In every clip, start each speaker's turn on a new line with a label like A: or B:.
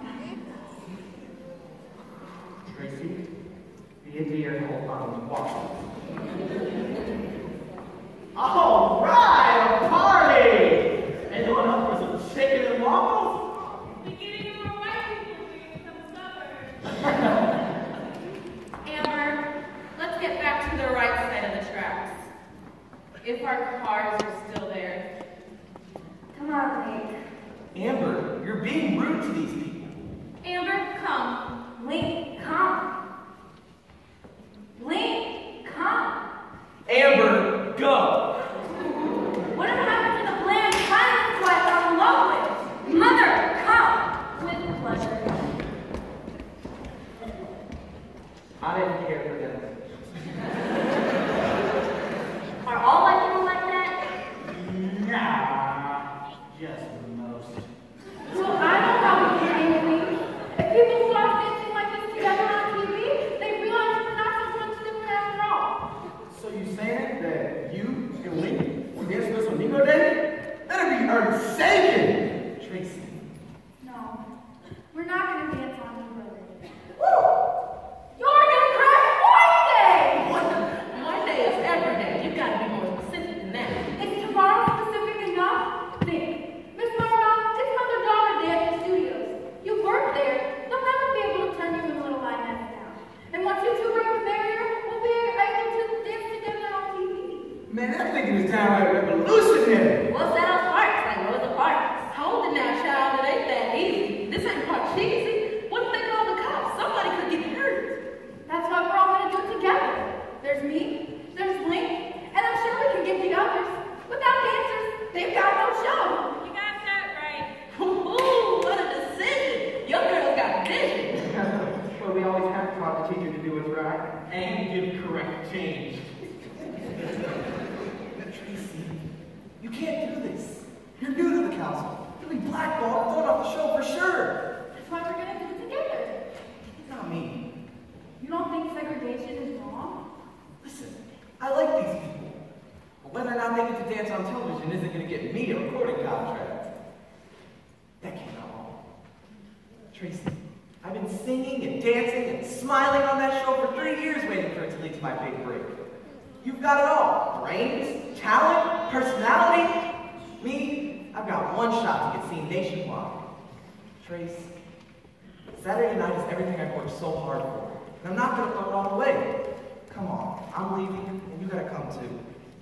A: Tracy, be a dear and hold on to waffles. All right, a party! Anyone up for some chicken and waffles?
B: We're getting more white people being some suburbs. Amber, let's get back to the right side of the tracks. If our cars are still there.
C: Come on, Link.
A: Amber, you're being rude to these people.
B: Amber, come.
C: Link, come. Link, come.
A: Amber, go!
C: Whatever happened to the bland silence I fell in love with? Mother, come. With pleasure.
A: I didn't care for them.
C: Are all white people like that?
A: Nah, just most.
C: Well, I know how we can Link. If people start dancing like this together on TV, they realize we're not so much different after all.
A: So you saying that you and Link will dance with us on Negro Day? That'd be earth-shaking! Tracy.
C: No, we're not going to dance on Negro Day. Woo! You're going to crash White Day!
B: One day is every day. You've got to be more specific than that.
C: Is tomorrow specific enough? Think. Miss Marmel, it's Mother-Daughter Day at the studios. You work there. They'll never be able to turn you in Little Lioness now. And once you two break the barrier, we'll be able to dance together on TV.
A: Man, that thinking is downright revolutionary.
B: What's that on Parks? Like Rosa Parks. Hold it now, child. It ain't that easy. This ain't Park cheesy. What if they call the cops? Somebody could get hurt.
C: That's why we're all going to do it together. There's me, there's Link, and I'm sure we can get the others. Without dancers, they've got no show.
B: You got that right. Ooh, what a decision. Your girl's got vision.
A: But we always have taught the teacher to do what's right. And give correct change. Tracy, you can't do this. You're new to the council. You'll be blackballed and thrown off the show for sure.
C: That's why we're going to do it together.
A: Not me.
C: You don't think segregation is wrong?
A: Listen, I like these people. But whether or not they get to dance on television isn't going to get me a recording contract. That came out wrong. Tracy, I've been singing and dancing and smiling on that show for 3 years waiting for it to lead to my big break. You've got it all. Brains, talent, personality. Me, I've got one shot to get seen nationwide. Trace, Saturday night is everything I've worked so hard for. And I'm not going to throw it all away. Come on, I'm leaving, and you gotta come too.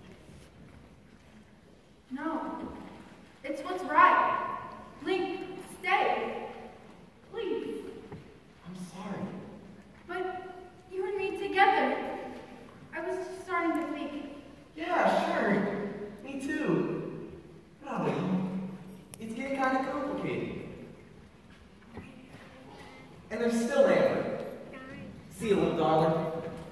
C: No. It's what's right. Link, stay. Please.
A: I'm sorry.
C: But you and me together. I was just starting to think.
A: Yeah, sure. Me too. But it's getting kind of complicated. And there's still Amber. See you, little darling.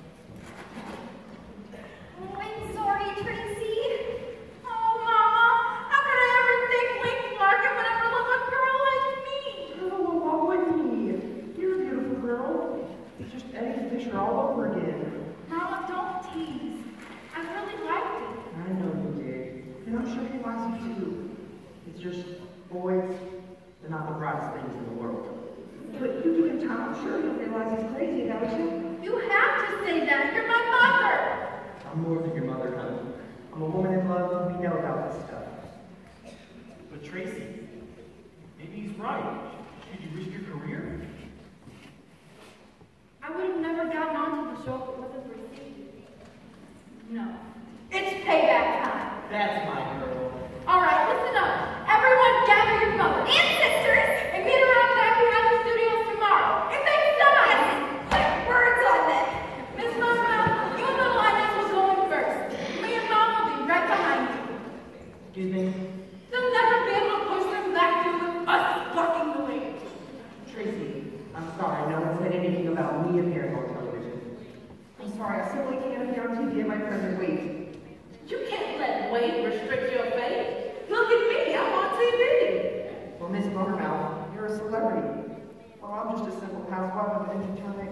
C: Oh, I'm sorry, Tracy. Oh, Mama. How could I ever think Link Larkin would ever love a girl like me?
D: Oh, what would he? You're a beautiful girl. It's just Eddie Fisher all over again.
C: Mama, don't tease. I really liked it.
D: I know you did. And I'm sure he likes you too. It's just boys, they're not the brightest things in the world. But you give him time, I'm sure he'll realize he's crazy about you.
C: You have to say that. You're my mother.
D: I'm more than your mother, honey. I'm a woman in love, and we know about this stuff.
A: But Tracy, maybe he's right. Should you risk your career?
C: I would have never gotten onto the show if it wasn't for Steve. No. It's payback time.
A: That's my girl.
C: All right, listen up. Everyone gather your mother and sisters and meet around back behind the studios tomorrow. And make signs. Put words on them. Miss Monroe, you and the Lioness will go in first. Me and Mom will be right behind you.
D: Excuse me?
C: They'll never be able to push them back to us blocking the way.
D: Tracy, I'm sorry, no one said anything about me appearing on television. I'm sorry, I simply can't appear on TV at my present weight.
B: You can't let weight restrict your fate. Look at me, I'm on TV.
D: Well, Miss Buttermouth, you're a celebrity. Well, I'm just a simple housewife of an indeterminate